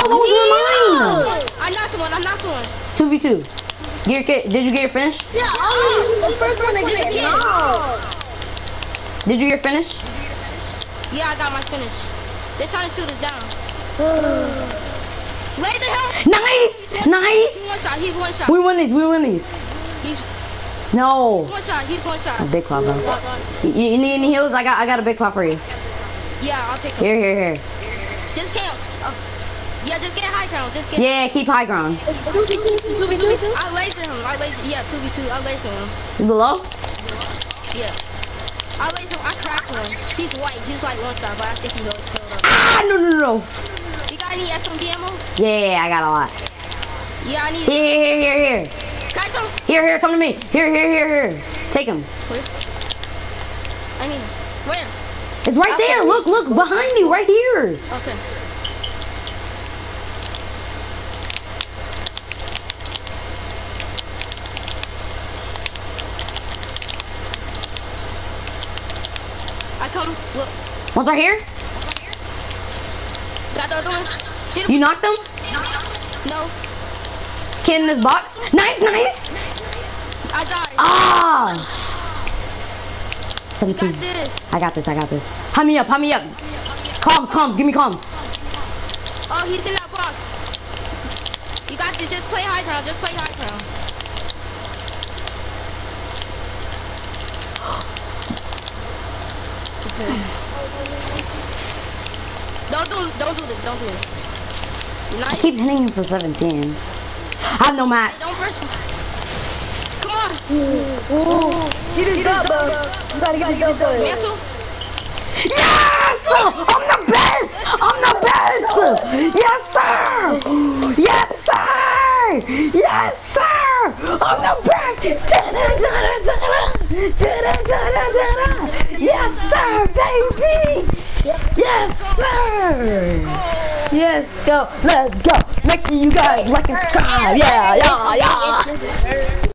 those were mine. I knocked one. 2v2. Did you get your finish? Yeah, the first one I did. No. Did you get your finish? Yeah, I got my finish. They're trying to shoot us down. Laser him. Nice. He's one shot. We win these. He's No. one shot. He's one shot. A big pop, bro. You need any heals? I got a big pop for you. Yeah, I'll take him. Here. Just can't. Yeah, just get high ground. Yeah, keep high ground. 2v2? I laser him. Yeah, 2v2. I laser him. Is it low? Yeah. I cracked him. He's white. He's like one shot, but I think he's killed up. Ah, no. You got any SMG ammo? Yeah, I got a lot. Yeah, I need Here. Crack him. Here, come to me. Here. Take him. Where? I need him. Where? It's right there. Look, behind you, right here. Okay. I come. Look. One's right here. Got the other one. Hit him. You knocked him? No. Kid in this box. Nice. I died. Ah. 17. Got this. I got this. Hide me up. Comms. Give me comms. Oh, he's in that box. You got this. Just play high ground. Don't do this. Nice. I keep hitting him for 17. I have no mats. Don't rush him. Come on. Get it up, bro. You gotta get it up, bro. Mantle. Yes! I'm the best! Yes, sir! I'm the best! Yes, sir, baby! Yes, sir! Yes, go. Let's go. Make sure you guys like and subscribe. Yeah.